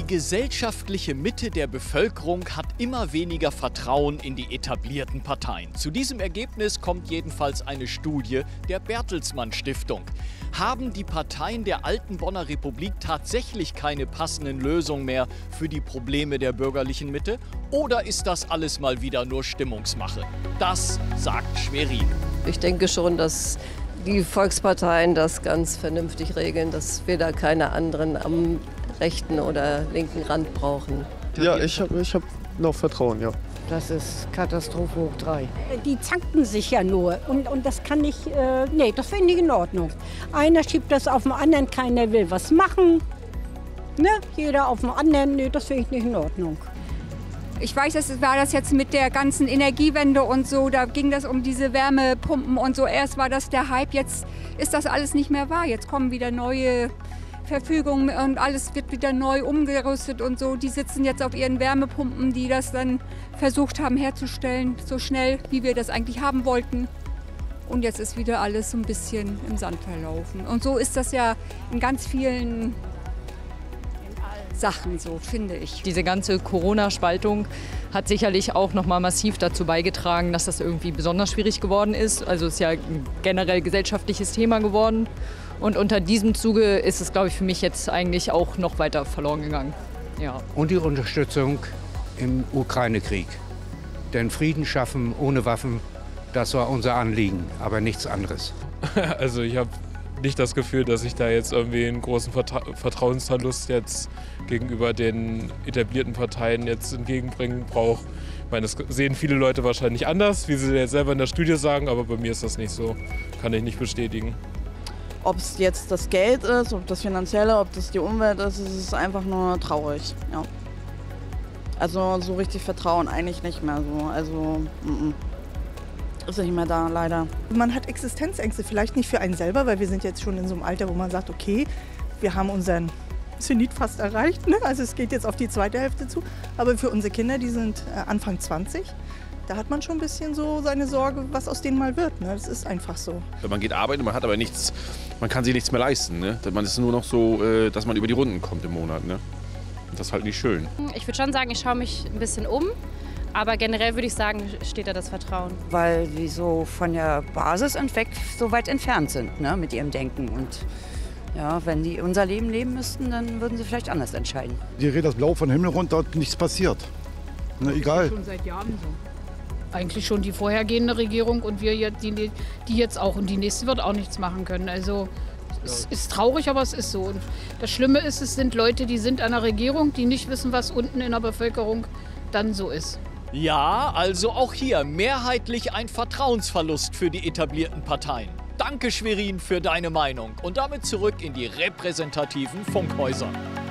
gesellschaftliche Mitte der Bevölkerung hat immer weniger Vertrauen in die etablierten Parteien. Zu diesem Ergebnis kommt jedenfalls eine Studie der Bertelsmann Stiftung. Haben die Parteien der alten Bonner Republik tatsächlich keine passenden Lösungen mehr für die Probleme der bürgerlichen Mitte? Oder ist das alles mal wieder nur Stimmungsmache? Das sagt Schwerin. Ich denke schon, dass die Volksparteien das ganz vernünftig regeln, dass wir da keine anderen am rechten oder linken Rand brauchen. Ja, ich hab noch Vertrauen, ja. Das ist Katastrophe hoch 3. Die zanken sich ja nur und das kann nicht, nee, das finde ich nicht in Ordnung. Einer schiebt das auf den anderen, keiner will was machen. Ne? Jeder auf den anderen, nee, das finde ich nicht in Ordnung. Ich weiß, das war das jetzt mit der ganzen Energiewende und so, da ging das um diese Wärmepumpen und so. Erst war das der Hype, jetzt ist das alles nicht mehr wahr. Jetzt kommen wieder neue Verfügungen und alles wird wieder neu umgerüstet und so. Die sitzen jetzt auf ihren Wärmepumpen, die das dann versucht haben herzustellen, so schnell, wie wir das eigentlich haben wollten. Und jetzt ist wieder alles so ein bisschen im Sand verlaufen. Und so ist das ja in ganz vielen Sachen so, finde ich. Diese ganze Corona-Spaltung hat sicherlich auch noch mal massiv dazu beigetragen, dass das irgendwie besonders schwierig geworden ist. Also es ist ja ein generell gesellschaftliches Thema geworden. Und unter diesem Zuge ist es, glaube ich, für mich jetzt eigentlich auch noch weiter verloren gegangen. Ja. Und die Unterstützung im Ukraine-Krieg. Denn Frieden schaffen ohne Waffen, das war unser Anliegen, aber nichts anderes. Also ich habe nicht das Gefühl, dass ich da jetzt irgendwie einen großen Vertrauensverlust jetzt gegenüber den etablierten Parteien jetzt entgegenbringen brauche. Ich meine, das sehen viele Leute wahrscheinlich anders, wie sie jetzt selber in der Studie sagen, aber bei mir ist das nicht so. Kann ich nicht bestätigen. Ob es jetzt das Geld ist, ob das Finanzielle, ob das die Umwelt ist, es ist einfach nur traurig. Ja. Also so richtig Vertrauen eigentlich nicht mehr so. Also ist nicht mehr da, leider. Man hat Existenzängste, vielleicht nicht für einen selber, weil wir sind jetzt schon in so einem Alter, wo man sagt, okay, wir haben unseren Zenit fast erreicht, ne? Also es geht jetzt auf die zweite Hälfte zu. Aber für unsere Kinder, die sind Anfang 20, da hat man schon ein bisschen so seine Sorge, was aus denen mal wird. Ne? Das ist einfach so. Man geht arbeiten, man hat aber nichts, man kann sich nichts mehr leisten. Ne? Man ist nur noch so, dass man über die Runden kommt im Monat. Ne? Das ist halt nicht schön. Ich würde schon sagen, ich schaue mich ein bisschen um. Aber generell würde ich sagen, steht da das Vertrauen. Weil wir so von der Basis so weit entfernt sind, ne, mit ihrem Denken. Und ja, wenn die unser Leben leben müssten, dann würden sie vielleicht anders entscheiden. Die redet das Blau von Himmel runter und nichts passiert. Na, egal. Das ist schon seit Jahren so. Eigentlich schon die vorhergehende Regierung und wir jetzt, die jetzt auch. Und die nächste wird auch nichts machen können. Also es ist traurig, aber es ist so. Und das Schlimme ist, es sind Leute, die sind an der Regierung, die nicht wissen, was unten in der Bevölkerung dann so ist. Ja, also auch hier mehrheitlich ein Vertrauensverlust für die etablierten Parteien. Danke, Schwerin, für deine Meinung. Und damit zurück in die repräsentativen Funkhäuser.